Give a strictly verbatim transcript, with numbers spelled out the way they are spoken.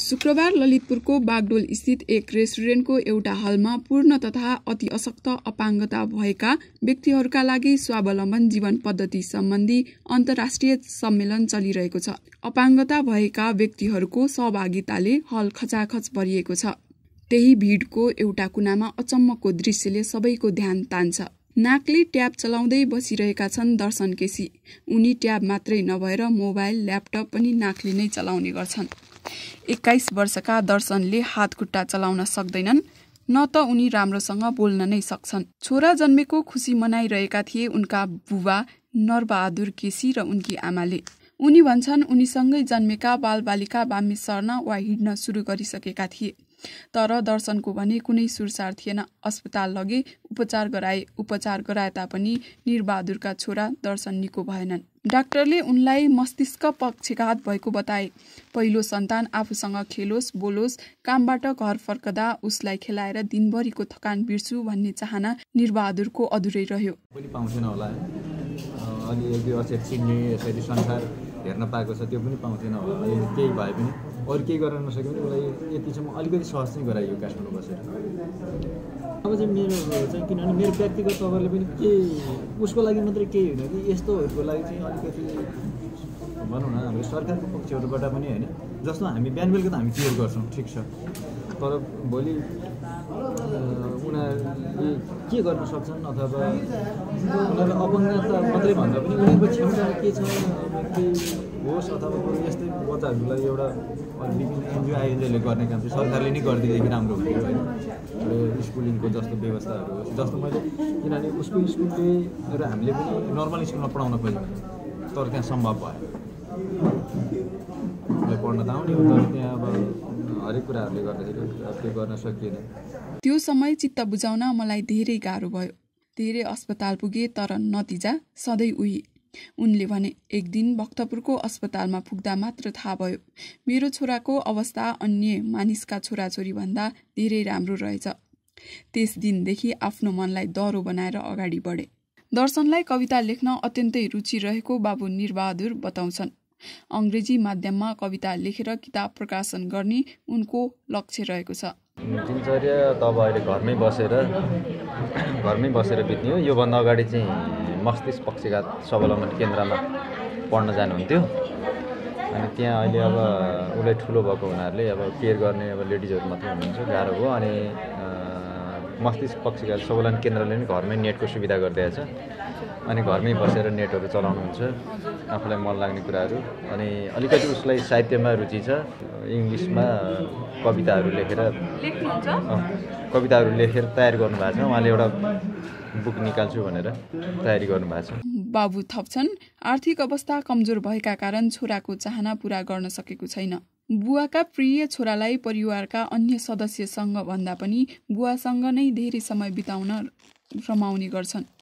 शुक्रबार ललितपुरको बागडोल स्थित एक रेस्टुरेन्टको एउटा हलमा पूर्ण तथा अति अशक्त अपाङ्गता भएका व्यक्तिहरूका लागि स्वावलम्बन जीवन पद्धति सम्बन्धी अन्तर्राष्ट्रिय सम्मेलन चलिरहेको छ। अपाङ्गता भएका व्यक्तिहरूको सहभागिताले हल खचाखच भरिएको छ। त्यही भिडको एउटा कुनामा अचम्मको दृश्यले सबैको ध्यान तान्छ। नाकले ट्याब चलाउँदै बसिरहेका छन् दर्शन केसी। उनी ट्याब मात्रै नभएर मोबाइल, ल्यापटप पनि नाकले नै चलाउने गर्छन्। एक्काइस वर्षका दर्शनले हात खुट्टा चलाउन सक्दैनन्, न त उनी राम्रोसँग बोल्न नै सक्छन्। छोरा जन्मेको खुसी मनाइरहेका थिए उनका बुबा नरबहादुर केसी र उनकी आमाले। उनी भन्छन् उनीसँगै जन्मेका बालबालिका बामे सर्न वा हिँड्न सुरु गरिसकेका थिए। तर दर्शनको भने कुनै सुरसार थिएन। अस्पताल लगे, उपचार गराए। उपचार गराए तापनि निरबहादुरका छोरा दर्शन निको भएनन्। डाक्टरले उनलाई मस्तिष्क पक्षघात भएको बताए। पहिलो सन्तान आफूसँग खेलोस्, बोलोस्, कामबाट घर फर्कदा उसलाई खेलाएर दिनभरिको थकान बिर्सु भन्ने चाहना निरबहादुरको अधुरै रह्यो। पनि पाउँदैन होला, अनि यदि अचेत सिक्ने यसरी संसार हेर्न पाएको छ त्यो पनि पाउँदैन होला। केही भए पनि अरू केही गर्न नसके पनि उसलाई यतिसम्म अलिकति सहज चाहिँ गराइयो काठमाडौँ बसेर। अब चाहिँ मेरो चाहिँ किनभने मेरो व्यक्तिगत तवरले पनि के उसको लागि मात्रै केही होइन कि यस्तोहरूको लागि चाहिँ अलिकति भनौँ न हाम्रो सरकारको पक्षहरूबाट पनि होइन, जस्तो हामी बिहान बेलुका त हामी क्लियर गर्छौँ, ठिक छ, तर भोलि उनीहरूले के गर्न सक्छन् अथवा उनीहरूले अपङ्गता मात्रै भन्दा पनि उनीहरूको क्षमता के छ के होस् अथवा यस्तै बच्चाहरूलाई एउटा विभिन्न एनजिओ आइएनजिओले गर्ने काम चाहिँ सरकारले नै गरिदिएदेखि राम्रो हुन्थ्यो होइन। स्कुलिङको जस्तो व्यवस्थाहरू होस्, जस्तो मैले किनभने उसको स्कुलले र हामीले पनि नर्मल स्कुलमा पढाउन खोज्यौँ तर त्यहाँ सम्भव भयो। पढ्न त आउने हो तर त्यहाँ अब हरेक कुराहरूले गर्दाखेरि त्यो गर्न सकिएन। त्यो समय चित्त बुझाउन मलाई धेरै गाह्रो भयो। धेरै अस्पताल पुगे तर नतिजा सधैँ उही। उनले भने एक दिन भक्तपुरको अस्पतालमा पुग्दा मात्र थाहा भयो मेरो छोराको अवस्था अन्य मानिसका छोराछोरी भन्दा धेरै राम्रो रहेछ। त्यस दिनदेखि आफ्नो मनलाई दह्रो बनाएर अगाडि बढे। दर्शनलाई कविता लेख्न अत्यन्तै रुचि रहेको बाबु निरबहादुर बताउँछन्। अङ्ग्रेजी माध्यममा कविता लेखेर किताब प्रकाशन गर्ने उनको लक्ष्य रहेको छ। दिनचर्या त अब अहिले घरमै बसेर घरमै बसेर बित्ने हो। योभन्दा अगाडि चाहिँ मस्तिष्क पक्षघात स्वावलम्बन केन्द्रमा पढ्न जानुहुन्थ्यो। अनि त्यहाँ अहिले अब उसलाई ठुलो भएको हुनाले अब केयर गर्ने अब लेडिजहरू मात्रै हुनुहुन्छ, गाह्रो भयो। अनि मस्तिष्क पक्षघात स्वावलम्बन केन्द्रले पनि घरमै नेटको सुविधा गरिदिएको छ। अनि घरमै बसेर नेटहरू चलाउनुहुन्छ, आफूलाई मन लाग्ने कुराहरू। अनि अलिकति उसलाई साहित्यमा रुचि छ, इङ्ग्लिसमा कविताहरू लेखेर कविताहरू लेखेर तयार गर्नुभएको छ। उहाँले एउटा बुक निकाल्छु भनेर तयारी गर्नुभएको छ। बाबु थप्छन् आर्थिक अवस्था कमजोर भएका कारण छोराको चाहना पूरा गर्न सकेको छैन। बुवाका प्रिय छोरालाई परिवारका अन्य सदस्यसँग भन्दा पनि बुवासँग नै धेरै समय बिताउन रमाउने गर्छन्।